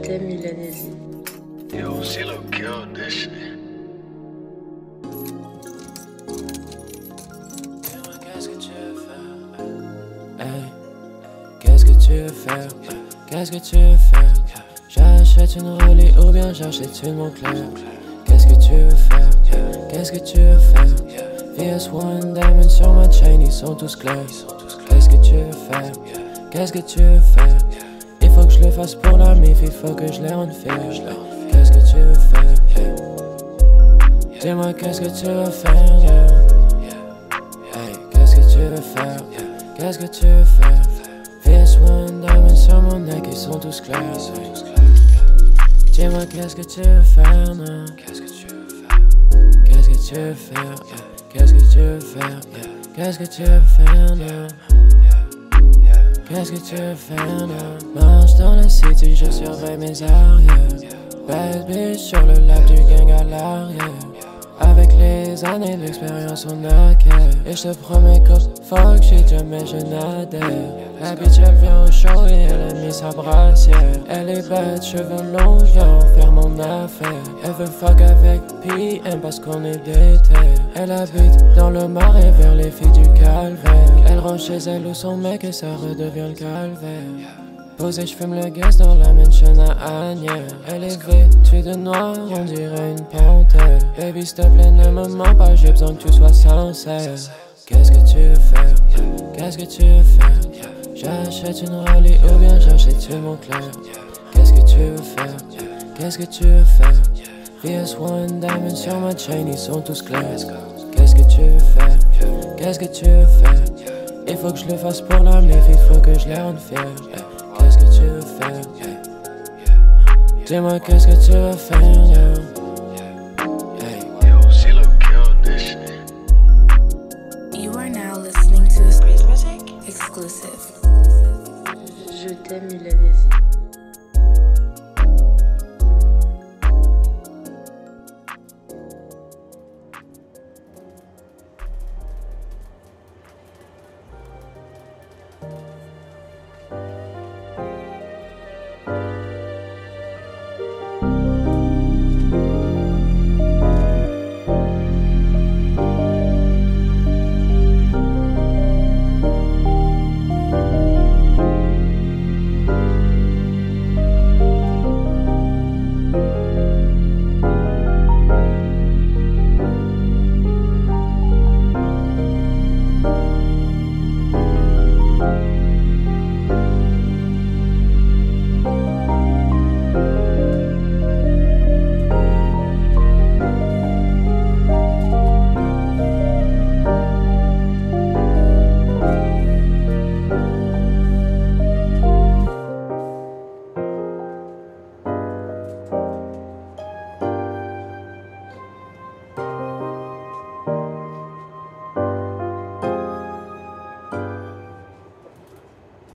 t'aime, Milanese. Yo, she look cute, this shit. Hey, qu'est-ce que tu veux faire? Qu'est-ce que tu veux faire? J'achète une Rollie ou bien j'achète une Moncler. Qu'est-ce que tu veux faire? Qu'est-ce que tu veux faire? VS1 Diamond sur ma chain, ils sont tous clairs. Qu'est-ce que tu veux faire? Qu'est-ce que tu veux faire? Il faut que je le fasse pour la mif, il faut que je les rende fiers. Qu'est-ce que tu veux faire? Dis-moi qu'est-ce que tu veux faire? Hey, qu'est-ce que tu veux faire? Qu'est-ce que tu veux faire? VS1 Diamond sur mon neck, ils sont tous clairs. Dis-moi qu'est-ce que tu veux faire? Non? Qu'est-ce que tu veux faire? Qu'est-ce que tu veux faire? Qu'est-ce que tu veux faire? Qu'est-ce que tu veux faire? Non? Qu'est-ce que tu veux faire? Non? Marche dans la city, je surveille mes arrières. Bad bitch sur le lap du gang à l'arrière. Avec les années d'expérience on acquiert. Et je te promets que fuck shit jamais je n'adhère. La bitch elle vient au show et elle a mis sa brassière. Elle est bête, cheveux longs, je vais en faire mon affaire. Elle veut fuck avec PM parce qu'on est déter. Elle habite dans le marais vers les filles du calvaire. Elle range chez elle ou son mec et ça redevient le calvaire. Posé, j'fume le gaz dans la mansion à Agnières. Elle est vêtue de noir, on dirait une panthère. Baby, s'il te plaît, ne me mens pas, j'ai besoin que tu sois sincère. Qu'est-ce que tu veux faire? Qu'est-ce que tu veux faire? J'achète une Rollie ou bien j'achète une Moncler. Qu'est-ce que tu veux faire? Qu'est-ce que tu veux faire? VS1 Diamond sur ma chain, ils sont tous clairs. Qu'est-ce que tu veux faire? Qu'est-ce que tu veux faire? Il faut que je le fasse pour la mif, il faut que je les rende fiers. Qu'est-ce que tu veux faire? Dis-moi qu'est-ce que tu veux faire? Yo, she look cute, this shit. You are now listening to a exclusive. Je t'aime, Milanese.